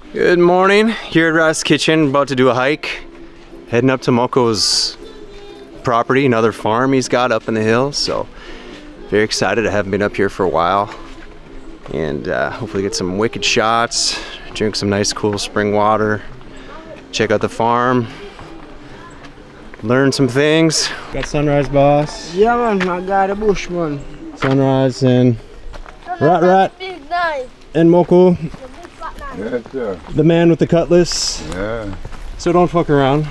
Good morning, here at Rast's Kitchen, about to do a hike. Heading up to Mokko's property, another farm he's got up in the hills. So very excited, I haven't been up here for a while. And hopefully get some wicked shots, drink some nice cool spring water, check out the farm, learn some things. Got sunrise, boss. Yeah man, I got a bush man. Sunrise and Rat and Mokko. Yes, sir. The man with the cutlass. Yeah. So don't fuck around.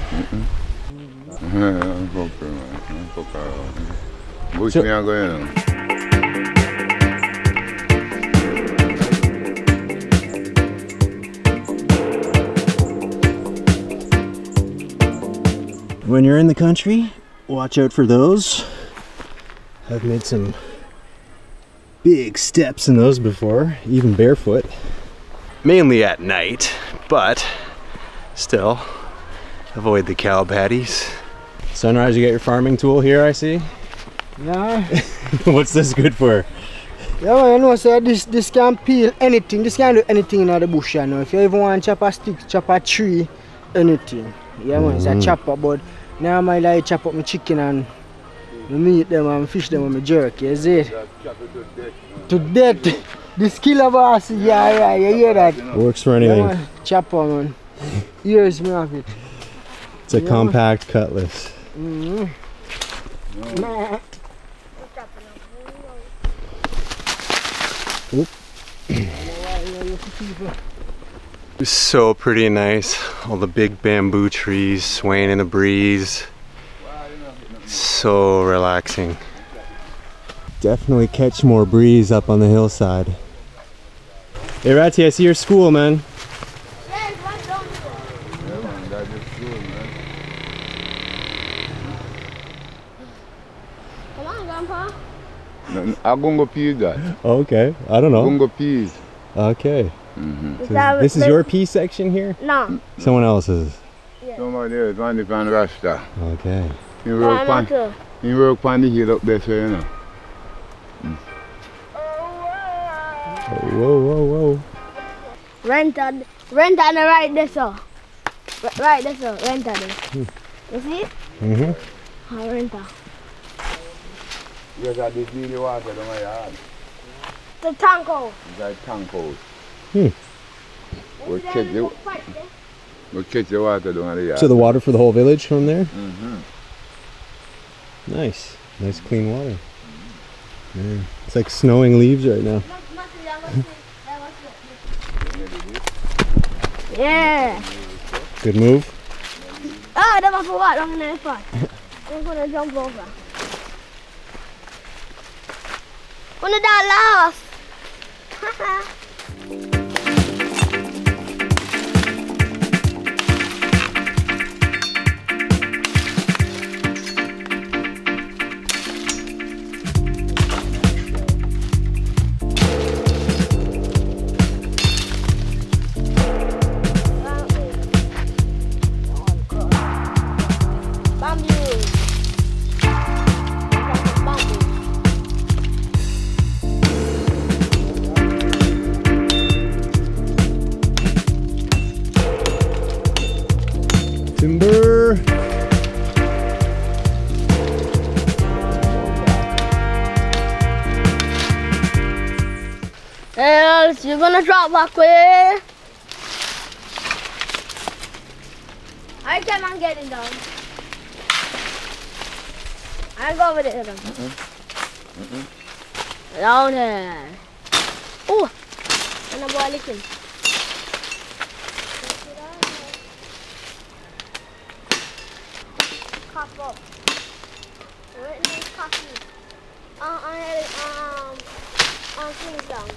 Bush me and go in. When you're in the country, watch out for those. I've made some big steps in those before, even barefoot. Mainly at night, but still avoid the cow patties. Sunrise, you got your farming tool here, I see. Yeah. What's this good for? Yeah man, you know, so this can peel anything, this can do anything in the bush, you know. If you even want to chop a stick, chop a tree, anything. Yeah man, it's a chopper, but now I like chop up my chicken and meat them and fish them and my jerk, you see it? To death. This killer boss, yeah, you hear that? Works for anything. Yeah, man. Chopper man. Years me of it. It's a compact cutlass. It's so pretty and nice. All the big bamboo trees swaying in the breeze. So relaxing. Definitely catch more breeze up on the hillside. Hey Ratty, I see your school, man. Yeah, man, that's just cool, man. Come on, Grandpa. I'm going to go peas that. Okay, I don't know. I'm going to go peas. Okay. So this is your pea section here? No. Someone else's? Somebody else, one from Rasta. Okay. He work on the hill up there, so you know. Whoa, whoa, whoa. Rent on the right there, sir. Right there, sir. Rent on it. You see it? Mm-hmm. Rent on. You got this really water down my yard. The tank house. It's like tank house. Hmm. We'll catch the water down the yard. So the water for the whole village from there? Mm-hmm. Nice. Nice clean water. Man, it's like snowing leaves right now. Yeah. Good move. Oh, that was for what? I'm gonna fight. I'm gonna jump over. Gonna die last. Timber. Else you're gonna drop back way. I cannot get it down. I go over there. Down there. Oh, and I'm boiling. Cup up. Where is this coffee? Things down.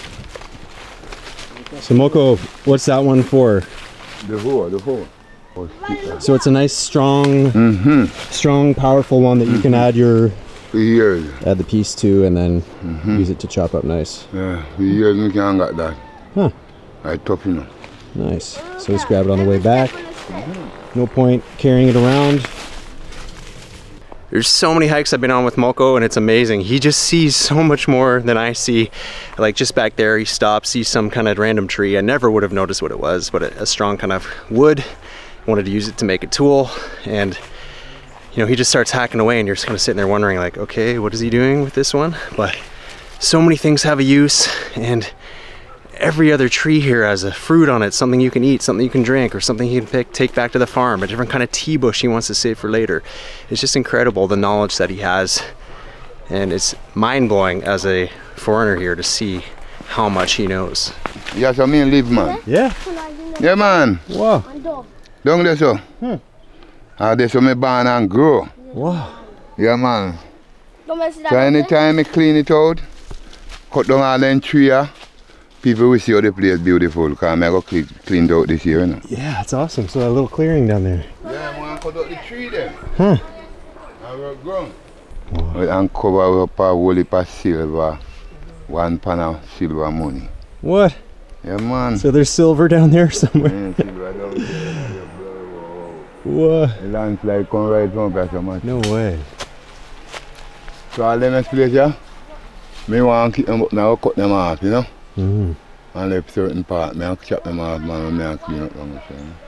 So Mokko, what's that one for? The whole. So it's a nice strong, strong, powerful one that you can add years. add the piece to and then use it to chop up nice. Yeah, for years we can't get that. Huh. I tough, you know. Nice. So just grab it on the way back. No point carrying it around. There's so many hikes I've been on with Mokko, and it's amazing. He just sees so much more than I see. Like just back there, he stops, sees some kind of random tree. I never would have noticed what it was, but a strong kind of wood. Wanted to use it to make a tool, and you know, he just starts hacking away, and you're just kind of sitting there wondering like, okay, what is he doing with this one? But so many things have a use, and every other tree here has a fruit on it, something you can eat, something you can drink, or something you can take back to the farm, a different kind of tea bush he wants to save for later. It's just incredible the knowledge that he has, and it's mind-blowing as a foreigner here to see how much he knows. Yeah, so me live, man. Yeah. Yeah, man. Wow. Down there, so. That's so me born and grow. Wow. Yeah, man. So anytime I clean it out, cut down all them trees, people will see how the place beautiful, because I go cleaned out this year, you know. Yeah, it's awesome. So a little clearing down there. Yeah, I want to cut out the tree there. Huh. And we're grown. Wow. And cover up a whole heap of silver, 1 pound of silver money. What? Yeah, man. So there's silver down there somewhere? Yeah, silver down there. What? The landslide come right from Pastor Matt. No way. So all them place here, me want to keep them up now, cut them off, you know. And left certain part, me chop them off, man, and me clean up them.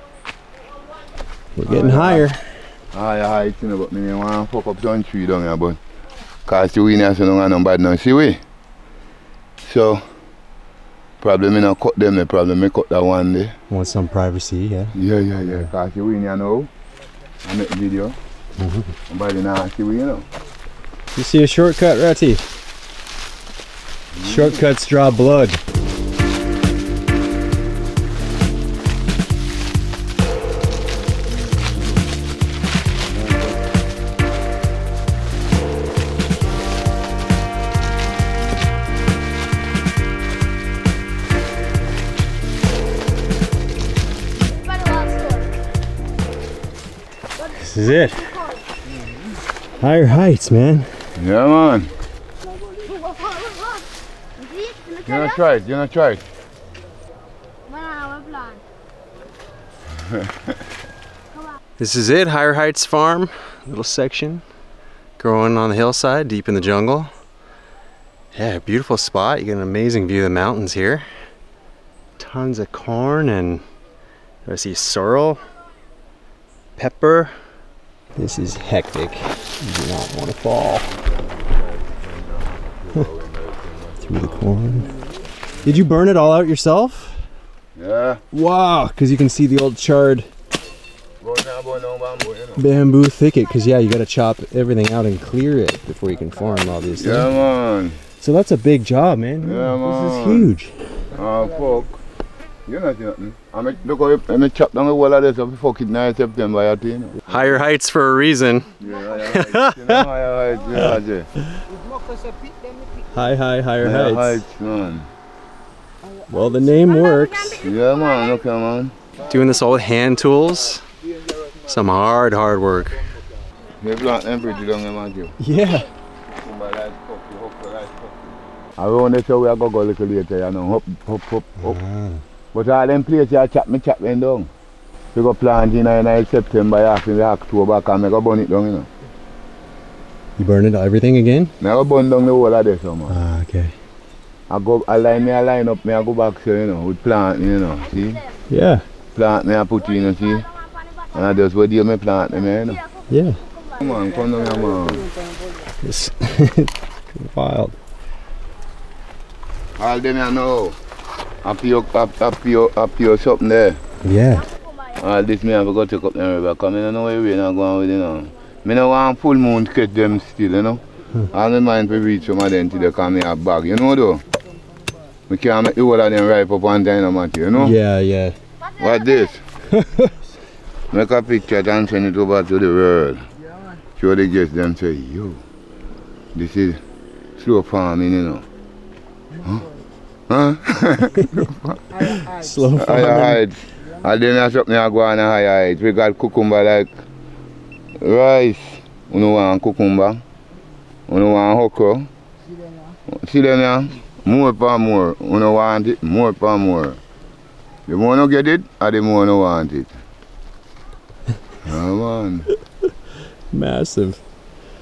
We're getting higher. Higher, you know, but me want to fuck up some tree down here, but because the wind has no bad now, see we? So, probably me not cut them, the problem me cut that one day. Want some privacy, yeah? Yeah. Because the wind, you know, I make video. Nobody now see we, you know. You see a shortcut, Ratty? Shortcuts draw blood. This is it. Higher heights, man. Yeah, man. You not try it. This is it, Higher Heights Farm, little section, growing on the hillside, deep in the jungle. Yeah, beautiful spot. You get an amazing view of the mountains here. Tons of corn and I see sorrel, pepper. This is hectic. You do not want to fall through the corn. Did you burn it all out yourself? Yeah. Wow, because you can see the old charred bamboo thicket. Because yeah, you got to chop everything out and clear it before you can farm, obviously. Yeah, man. So that's a big job, man. Yeah, man. This is huge. Fuck. You know nothing. Look how I chop down the wall of this up before it 9 September, you know. Higher heights for a reason. Yeah, higher heights. Higher heights. Man. Well, the name works. Yeah, man. Okay, man. Doing this all with hand tools. Some hard work. They plant them pretty down there, man. Yeah. Around this way I go a little later, you know. Up. But all them places I chop them down. We go plant in September, after October, and I go burn it down, you know. You burn it everything again? I go burn down the whole of this, man. Ah, okay. I line up, I go back, so, you know, with plant, you know, see? Yeah. Plant, I put in, you know, see? And I just wait till me plant them, you know. Yeah. Come on, come down here, man. It's wild. All them you know. Up your something there. Yeah. All this me have to go take up the river, because I don't know where we're going with, you know. I don't want full moon to catch them still, you know. I don't mind to reach some of them till they come me a bag, you know though. We can't make the whole of them ripe up one time, you know. Yeah. What this? Make a picture and send it over to the world. Show the guests them say, yo, this is slow farming, you know. Huh? Slow farming. Higher heights. And then that's something I go on a higher heights. We got cucumber like rice. You know want cucumber. You know want okra. See them here? More for more. You know want it? More for more. The more you get it, or the more you want it. Oh man. Massive.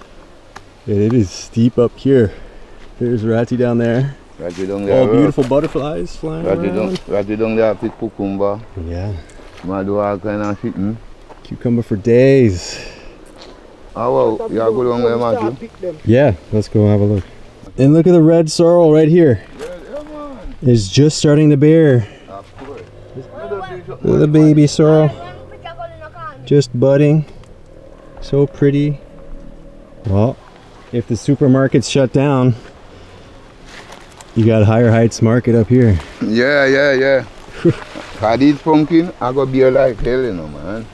And it is steep up here. There's Ratty down there. Ratty down there. All beautiful butterflies flying around. Ratty down there pick cucumber. Yeah. I do all kind of shit. Cucumber for days. Oh, wow. You are good on there, Matthew? Yeah, let's go have a look. And look at the red sorrel right here. It's just starting to bear. Look at the baby sorrel. Just budding. So pretty. Well, if the supermarket's shut down, you got Higher Heights Market up here. Yeah. Cause these pumpkin, I go beer like hell, you know, man.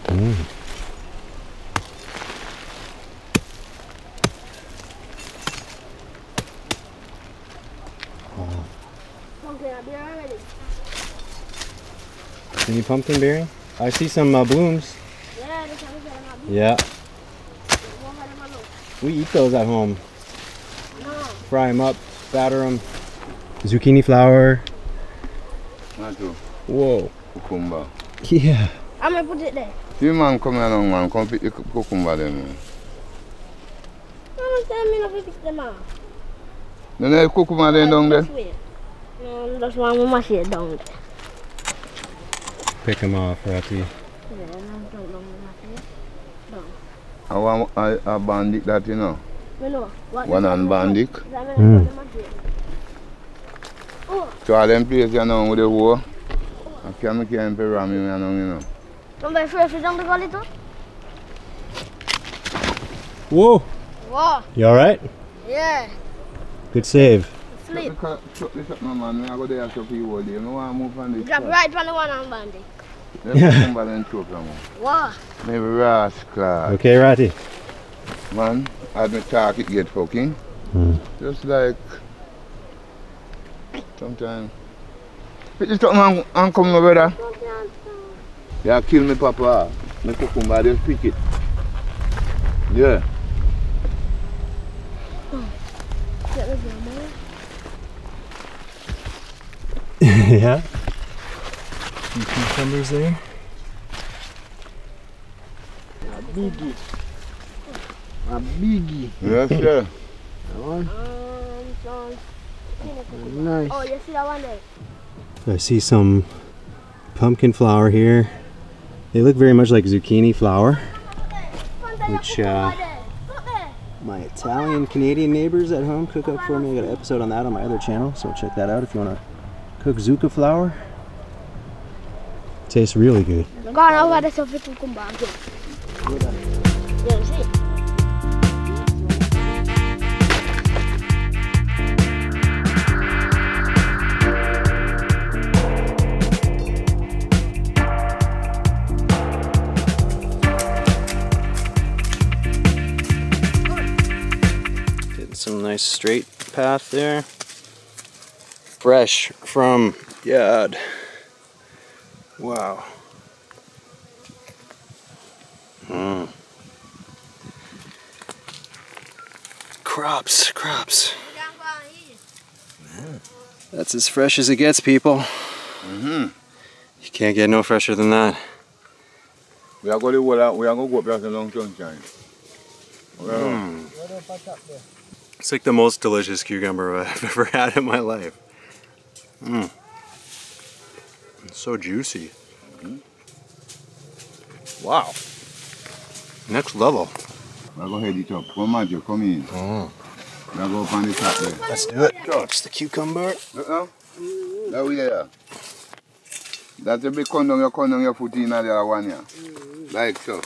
Any pumpkin bearing? I see some blooms. Yeah. We eat those at home. Fry them up, batter them. Zucchini flower. Whoa. Cucumber. Yeah. I'm gonna put it there. See, man, come along, man. Come pick the cucumber then, man. Mama tell me not to pick them up. No, no, cucumber then down there. No, that's why I'm mash it down there. Pick them off, Ratty. Yeah, don't mash it down. I want a bandit that, you know. One and bandit. So all them places, you know, with the war. I can't make him pay ram him, you know. Don't be afraid down the gully too? Whoa. Whoa. You alright? Yeah. Good save. Sleep. Chuck this up, man. I go there to people all day. I want to move on this. Drop right on the one on bandit. Wow. Maybe rascal. Okay, Ratty. Man, as me talk it get fucking. Just like sometimes. Pick this up, man, and come over brother. Yeah, kill me, papa. Me cucumber, just pick it. Yeah. Yeah. Some cucumbers there. A biggie. A biggie. Yes, sir. That one. Nice. Oh, you see that one there? I see some pumpkin flower here. They look very much like zucchini flower, which my Italian Canadian neighbors at home cook up for me. I got an episode on that on my other channel, so check that out if you want to cook zucca flower. Tastes really good. Go on over there so we can come back. Yeah, see? Getting some nice straight path there. Fresh from yard. Wow. Crops. Yeah. That's as fresh as it gets, people. You can't get no fresher than that. We are going to go up there to long sunshine. It's like the most delicious cucumber I've ever had in my life. It's so juicy. Wow. Next level. We're going to head it up. Come on, you come in. We're going to go on the top there. Let's do it. It's the cucumber. Look now. That way there. That's a big condom your foot in the other one here. Like so.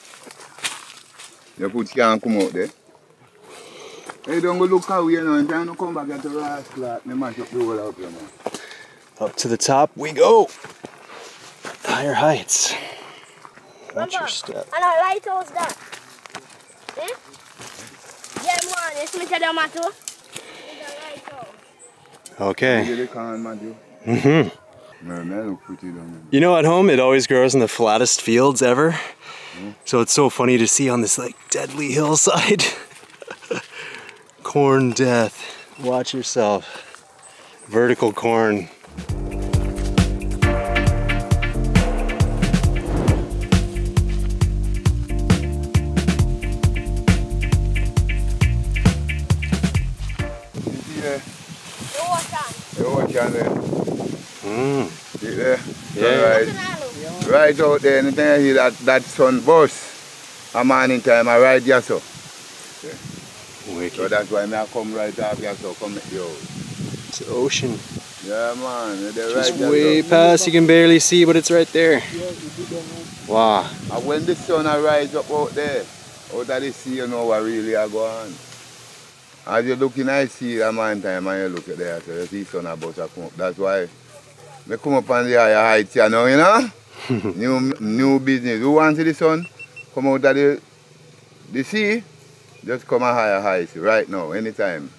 Your foot can't come out there. Hey, don't go look how you know, and trying to come back at the rascal. They mash up the whole out there, man. Up to the top we go. Higher heights. Watch your step. And a lighthouse that. Eh? Yeah, man, it's me tell you, Matthew. It's a lighthouse. Okay. You can, Matthew. No, man, look pretty down there. You know, at home it always grows in the flattest fields ever. So it's so funny to see on this like deadly hillside. Corn death. Watch yourself. Vertical corn. Right out there, anything I hear that sun burst, a morning time, I ride here so. So that's why I come right up here so, come at you. It's the ocean. Yeah man, Just way past, you can barely see, but it's right there. Wow. And when the sun rises up out there, out of the sea, you know what really are going on. As you look in the sea, that man time, and you look at there, so you see sun about to come up. That's why I come up on the higher heights here now, you know? new business. Who wants to see the sun? Come out of the sea, just come at higher heights right now, anytime.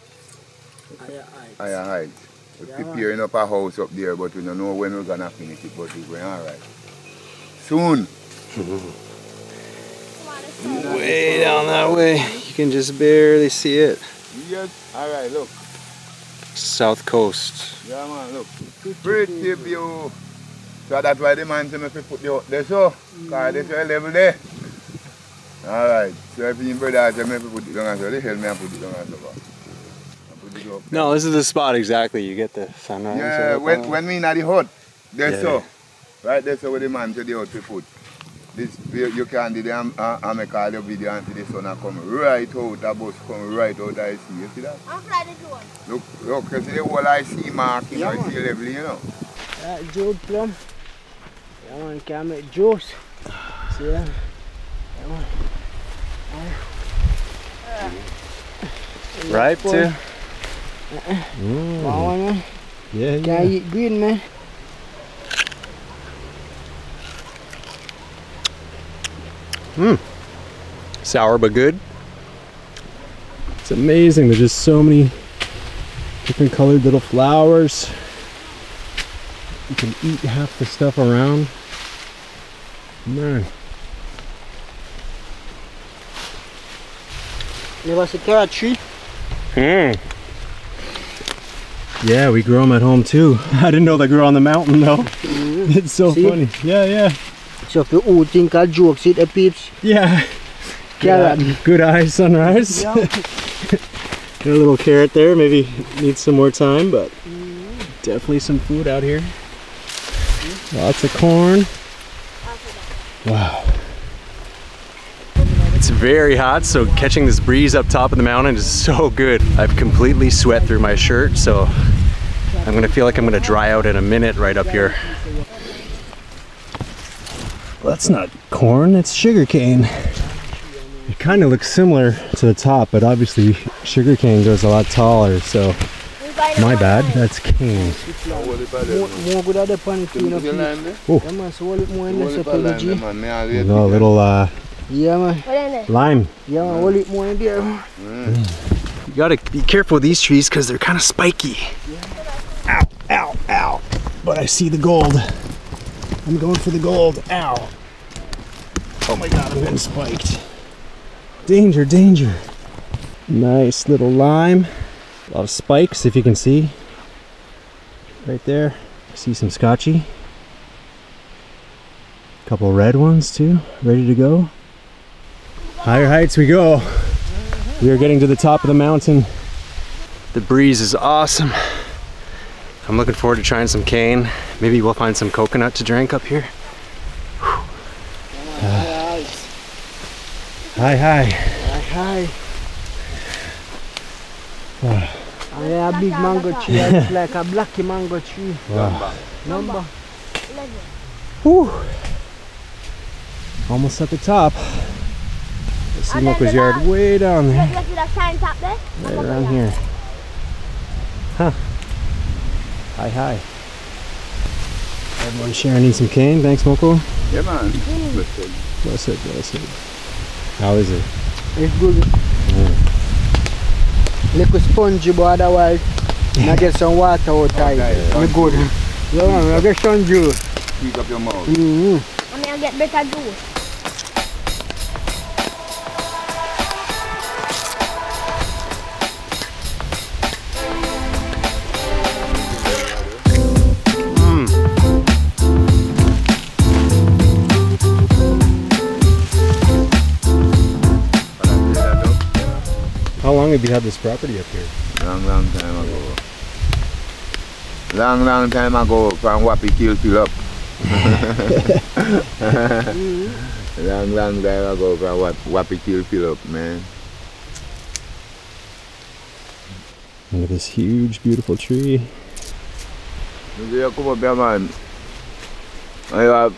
Higher heights. We're preparing up a house up there, but we don't know when we're going to finish it, but we're going alright. Soon. Way down that way. You can just barely see it. Yes, alright, look. South coast. Yeah man, look. Pretty view. So that's why the man said me to put you out there so. Because this is a level there. Alright. So if you brother said me to put it down so they help me and put it down so. No, this is the spot exactly. You get the sunrise. Yeah, when we in the hut, there so. Right there so where the man said the hut to put. This you can do the make all your video and see the sun come right out, the bus come right out I see. You see that? I'm flying the drone. Look, you see the whole I see mark, you know, I see level, you know. Juice plum. Yeah man, can make juice. See that? Yeah man. Ripe too? Wow, man. Yeah, Can eat green, man. Sour but good. It's amazing. There's just so many different colored little flowers. You can eat half the stuff around. Man. You ever see carrot tree? Yeah, we grow them at home too. I didn't know they grew on the mountain though. It's so funny. Yeah. So if you think of jokes, eat the peeps. Yeah. Carrot. Good eye sunrise. Yeah. Got a little carrot there. Maybe needs some more time, but definitely some food out here. Lots of corn. Wow. It's very hot, so catching this breeze up top of the mountain is so good. I've completely sweat through my shirt, so I'm gonna feel like I'm gonna dry out in a minute right up here. Well, that's not corn, that's sugarcane. It kind of looks similar to the top, but obviously sugarcane goes a lot taller, so my bad, that's cane. More good at the pan clean up. Yeah man, so hold it more in the supply. You know, a little yeah man. lime. Yeah man, hold it more in there. You gotta be careful with these trees because they're kind of spiky. Ow, ow, ow. But I see the gold. I'm going for the gold. Ow. Oh my god, I'm getting spiked. Danger, danger. Nice little lime. A lot of spikes, if you can see. Right there. I see some scotchy. A couple red ones too, ready to go. Higher heights we go. We are getting to the top of the mountain. The breeze is awesome. I'm looking forward to trying some cane. Maybe we'll find some coconut to drink up here. Hi, hi. Hi. Wow. I have a big mango tree. It's like a blacky mango tree. Wow. Number. Whew. Almost at the top. See Mokko's yard way down there. You see that sign top there? Right around here. Huh. Hi, hi. Everyone sharing some cane. Thanks, Mokko. Yeah, man. Bless it, bless it. How is it? It's good. Little spongy, but otherwise, I get some water out of it. It's good. Yeah, man, I get some juice. Squeeze up your mouth. And I'll get better juice. How long have you had this property up here? Long time ago. Long time ago, from Wappy Kill up. Long time ago, what it fill up, man. Look at this huge, beautiful tree. You come up here, man. I have.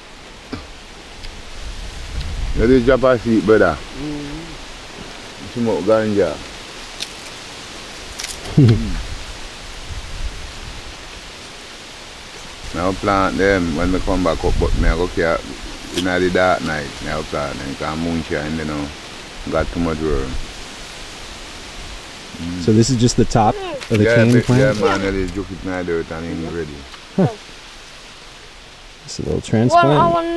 You did drop a seat, brother. Smoke ganja. Now plant them when we come back up, but I go here in the dark night. Now plant them because moonshine, you know, got too much work. So this is just the top of the cane plant? Yeah, man, they just it in the dirt and it's ready. Huh. It's a little transplant.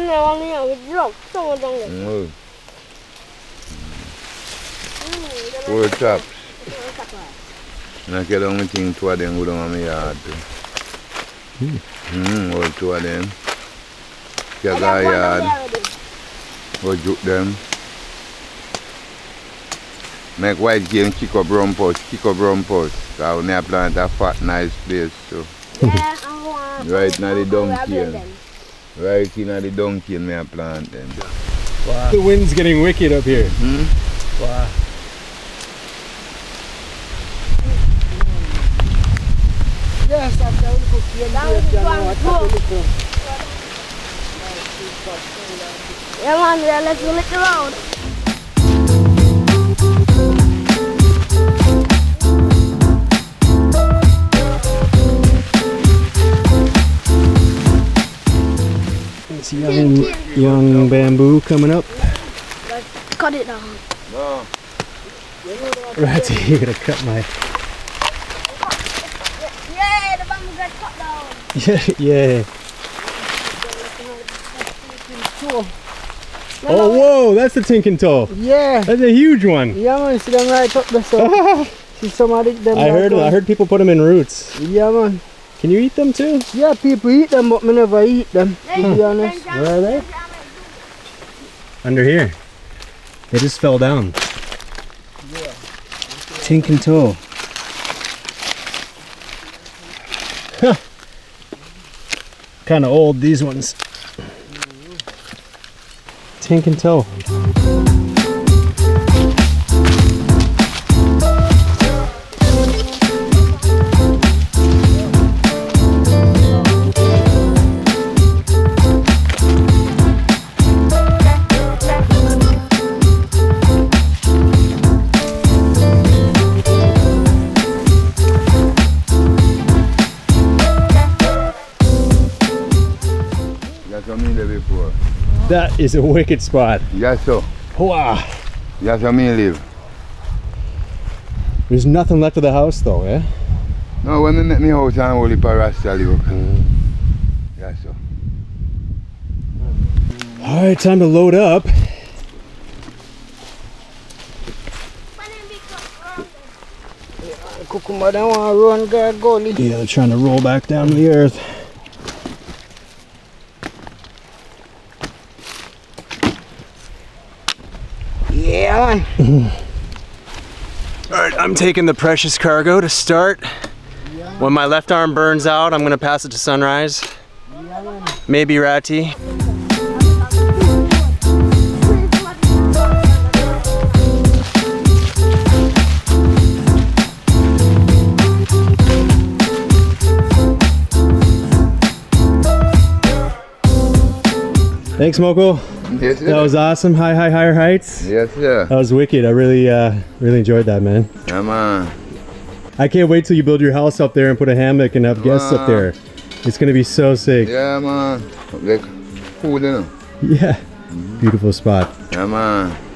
Four chops. And I get on the thing, two of them go down on my yard. All two of them. Get our yard. Go juke them. Make white cane kick up brown post. Because when I plant a fat, nice place. So. Right now the dung cane. Right in the dung cane, I plant them. Wow. The wind's getting wicked up here. Wow. Yes, I'm down to Yeah, man, yeah, let's go lick the road. It's young bamboo coming up. Let's cut it down. No. Ratty, you're gonna cut my. Yeah, the bamboo got cut down. Yeah. Oh, whoa, that's the tinkin toe. Yeah. That's a huge one. Yeah, man, see them right up there. So. See some of them. I heard people put them in roots. Yeah, man. Can you eat them too? Yeah, people eat them, but me never eat them, to be honest. Where are they? Under here. They just fell down. Yeah. Tinkin toe. Huh. Kind of old, these ones. Tinkin toe. That is a wicked spot. Yes, sir. Wow. That's where me live. There's nothing left of the house though, eh? No, when I make my house, I'm only for Rasta live. Yes, sir. Alright, time to load up. Cucumber don't want to run gully. Yeah, they're trying to roll back down to the earth. Yeah, man. Alright, I'm taking the precious cargo to start. When my left arm burns out, I'm gonna pass it to Sunrise. Maybe Ratty. Thanks, Mokko. Yes, sir. That was awesome. Higher heights. Yes, sir. That was wicked. I really enjoyed that, man. Yeah, man. I can't wait till you build your house up there and put a hammock and have guests up there. It's gonna be so sick. Yeah, man. Like, food, you know. Yeah. Beautiful spot. Yeah, man.